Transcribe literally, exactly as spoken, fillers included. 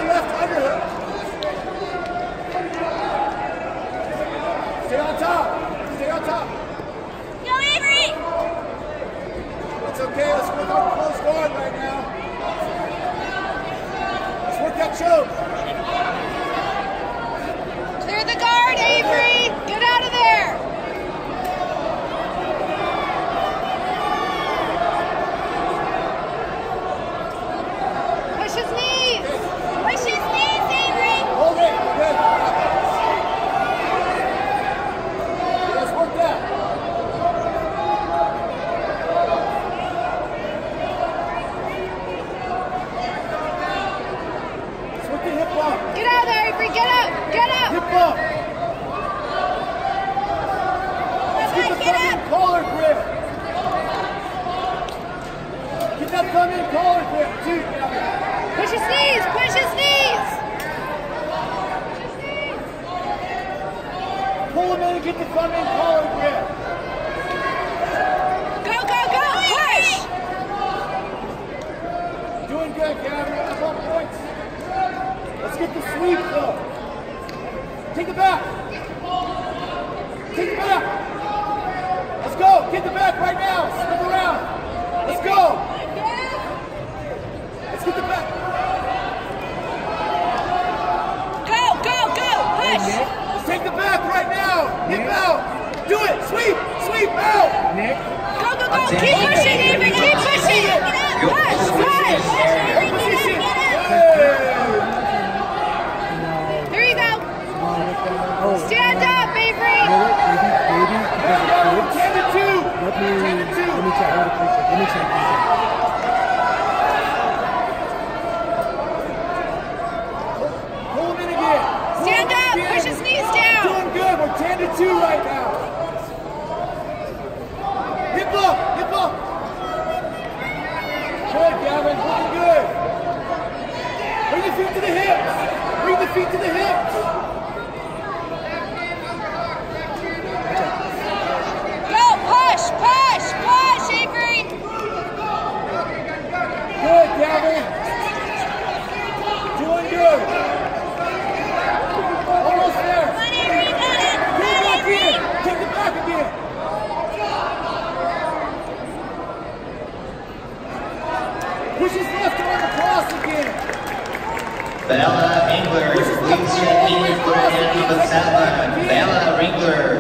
left underhook. Stay on top. Stay on top. Go, Avery! It's okay. Let's work on close guard right now. Let's work that choke. Clear the guard, Avery! Get out of there! Push his knees! Push his knees, Avery! Hold it. Good. Let's work that. Let's work the hip bump. Get out of there, Avery! Get up! Get up! Hip bump. Let's get the Get thumb in up! collar grip. Get that thumb in collar grip, too. Push his knees! Push his knees! Pull him in and get the thumb in collar grip. Go, go, go! Push! Doing good, Gavin. Up on points. Let's get the sweep, though. Take the back. Take the back. Let's go. Get the back right now. Spin around. Let's go. Let's get the back. Go, go, go! Push! Let's take the back right now. Hip out. Do it. Sweep. Sweep out. Nick. Go, go, go! Keep pushing, Avery! Keep pushing! Push! Push! Position. Hey. There you go! Oh. Stand up, Avery! Maybe, maybe, because Ten of kids. to two. Let me, Ten to two. let me check, let me check, let me check. Pull him in again. Pull Stand him in up! again. Push his knees down! Doing good. We're ten to two right now. Hip up. Hip up. Good, Gavin. Looking good. Bring the feet to the hips. Bring the feet to the hips. Go! Push! Push! Push, Avery! Good, Gavin. Doing good. Almost there. Come on, Avery! You got it! Take Come it on, back Avery! in. Take it back again. Push his left arm across again. Bella Engler, please check in for Andy Basava. Bella Engler.